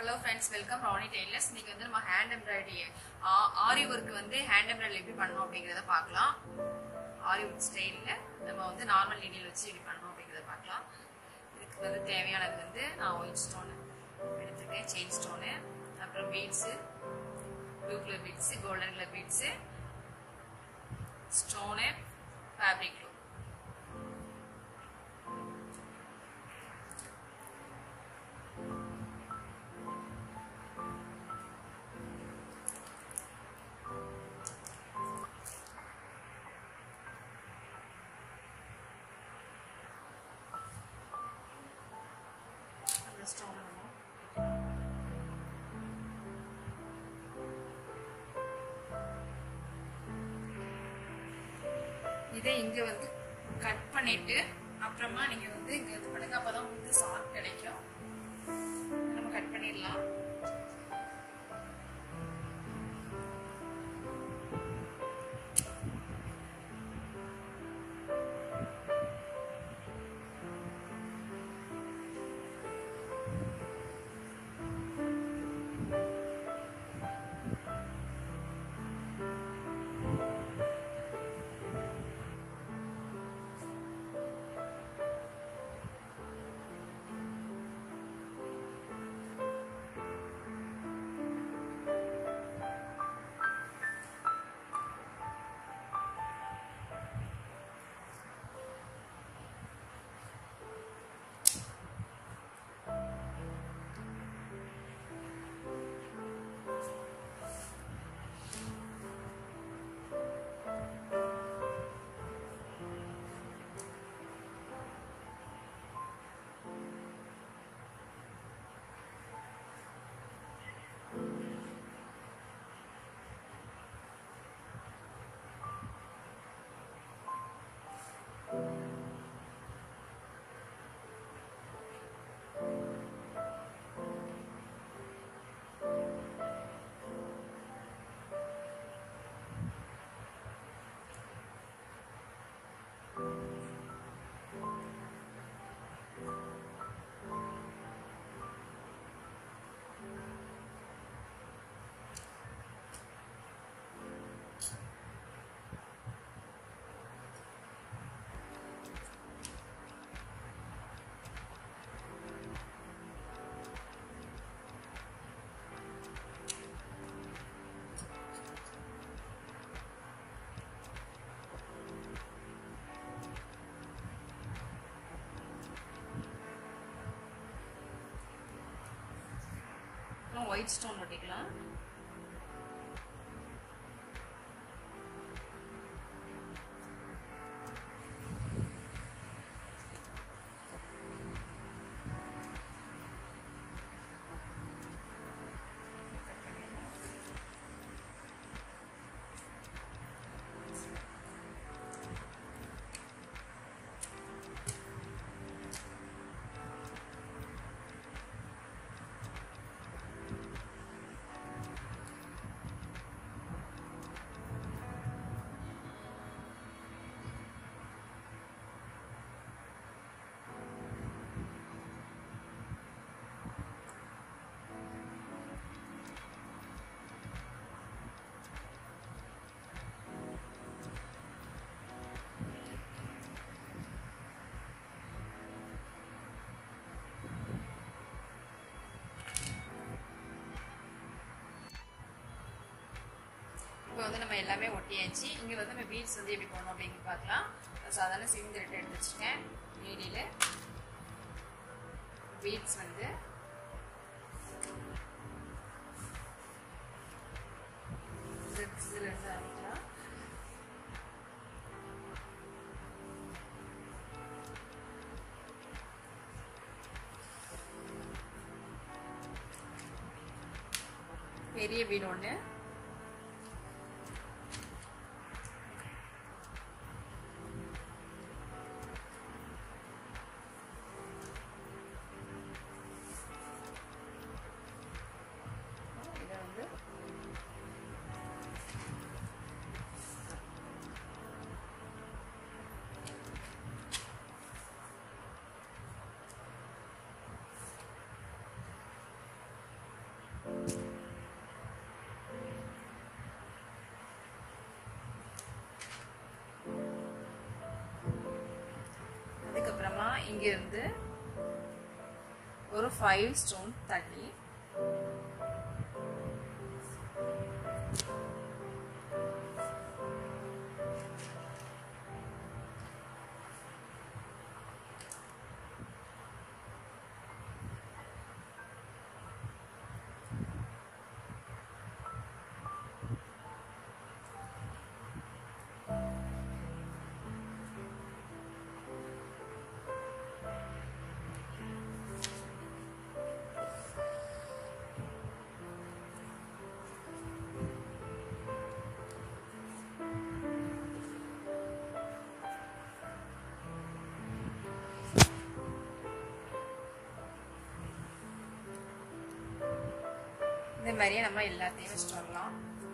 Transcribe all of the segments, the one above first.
Hello friends, welcome Ronnie Tailors. இன்னைக்கு வந்து நம்ம hand embroidery ஆரி வர்க் வந்து hand embroidery எப்படி பண்ணனும் அப்படிங்கறத பார்க்கலாம். ஆரி வர்க் ஸ்டைல்ல நம்ம வந்து நார்மல் நீடில் வச்சு எப்படி பண்ணனும் அப்படிங்கறத பார்க்கலாம். இதுக்கு வந்து தேவையானது வந்து நான் ஒயிட் ஸ்டோன் எடுத்துக்கேன், செயின் ஸ்டோன், அப்புறம் beads, blue colour beads, golden colour beads, stone, fabric glue. இதை இங்க வந்து கட் பண்ணிட்டு அப்புறமா நீங்க வந்து இங்க இது பண்ணுங்க, அப்பதான் உங்களுக்கு ஷார்ட் கிடைக்கும். நம்ம கட் பண்ணிடலாம். ஒயிட் ஸ்டோன் ஒட்டிக்கலாம். இப்போ வந்து நம்ம எல்லாமே ஒட்டியாச்சு. இங்க வந்து நம்ம பீட்ஸ் வந்து எப்படி போடணும் அப்படின்னு பார்க்கலாம். சாதாரண சிவந்த ரெட்டு எடுத்து வச்சுருக்கேன். நீடியில் பீட்ஸ் வந்து இதில் இருந்து ஆரம்பிக்கலாம். பெரிய பீட் ஒன்று, இங்க இருந்து ஒரு 5 ஸ்டோன் தள்ளி இந்த மாதிரியே நம்ம எல்லாத்தையும் வச்சுட்டு வரலாம்.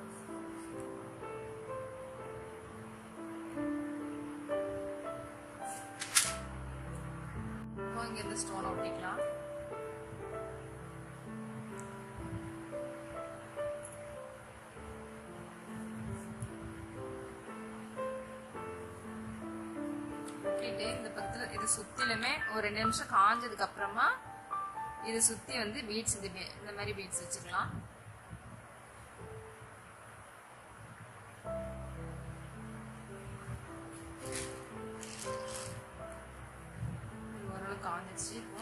இங்க இருந்து ஸ்டோன் ஒட்டிக்கலாம். ஒட்டிட்டு இந்த பக்கத்துல இது சுத்திலுமே ஒரு 2 நிமிஷம் காஞ்சதுக்கு அப்புறமா இது சுத்தி வந்து பீட்ஸ் இந்த மாதிரி பீட்ஸ் வச்சுக்கலாம். ஓரளவு காஞ்சிச்சு. இப்போ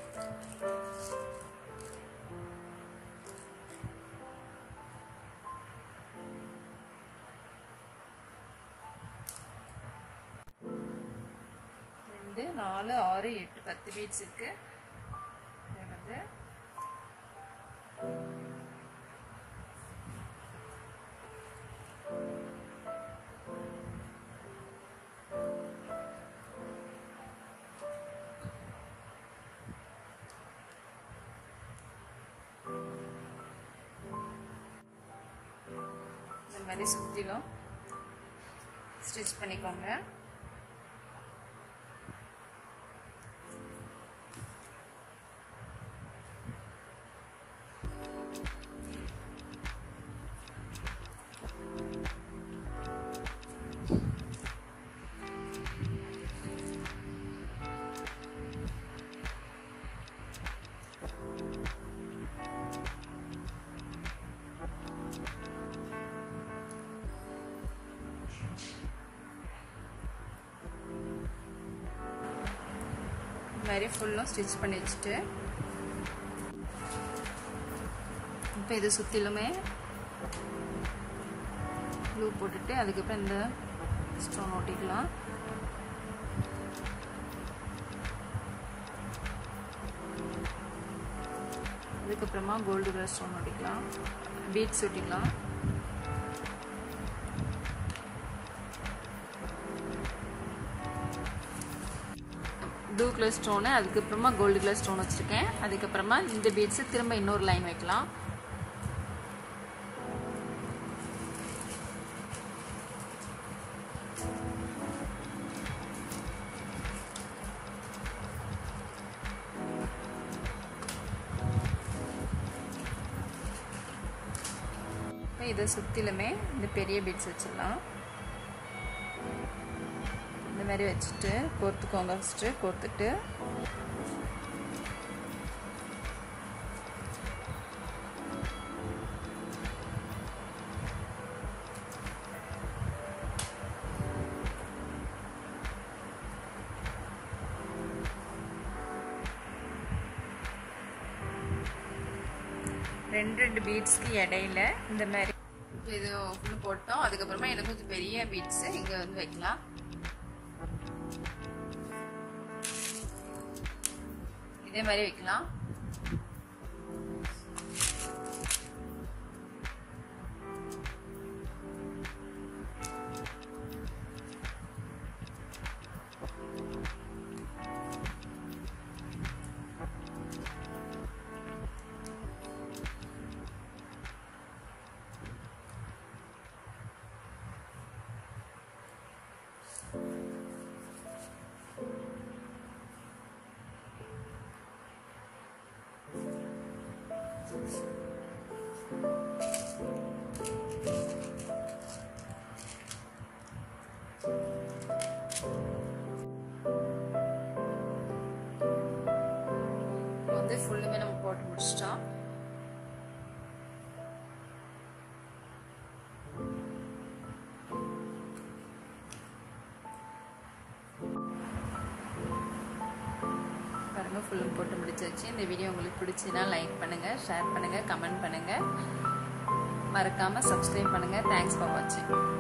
ரெண்டு 4 6 8 10 பீட்ஸ் இருக்கு. இந்த மாதிரி சுத்திலும் ஸ்டிச் பண்ணிக்கோங்க. மாதிரி ஃபுல்லும் ஸ்டிச் பண்ணி வச்சுட்டு இப்போ இது சுற்றிலுமே க்ளூ போட்டுட்டு அதுக்கப்புறம் இந்த ஸ்டோன் ஒட்டிக்கலாம். அதுக்கப்புறமா கோல்டு கலர் ஸ்டோன் ஒட்டிக்கலாம், பீட்ஸ் ஒட்டிக்கலாம். ப்ளூ கலர் ஸ்டோனு, அதுக்கப்புறமா கோல்டு கலர் ஸ்டோன் வச்சுருக்கேன். அதுக்கப்புறமா இந்த பீட்ஸை திரும்ப இன்னொரு லைன் வைக்கலாம். இதை சுற்றிலுமே இந்த பெரிய பீட்ஸ் வச்சிடலாம். இந்த மாதிரி வச்சுட்டு கோர்த்துக்கோங்க. ஃபஸ்ட்டு கோர்த்துட்டு ரெண்டு பீட்ஸ்க்கு இடையில இந்த மாதிரி இது ஒன்று போட்டோம். அதுக்கப்புறமா எனக்கு கொஞ்சம் பெரிய பீட்ஸ் இங்க வந்து வைக்கலாம். இதே மாதிரி வைக்கலாம். முடிச்சிட்டோம். பாருங்க ஃபுல்லும் போட்டு முடிச்சாச்சு. இந்த வீடியோ உங்களுக்கு பிடிச்சினா லைக் பண்ணுங்க, ஷேர் பண்ணுங்க, கமெண்ட் பண்ணுங்க, மறக்காம சப்ஸ்கிரைப் பண்ணுங்க. தேங்க்ஸ் ஃபார் வாட்சிங்.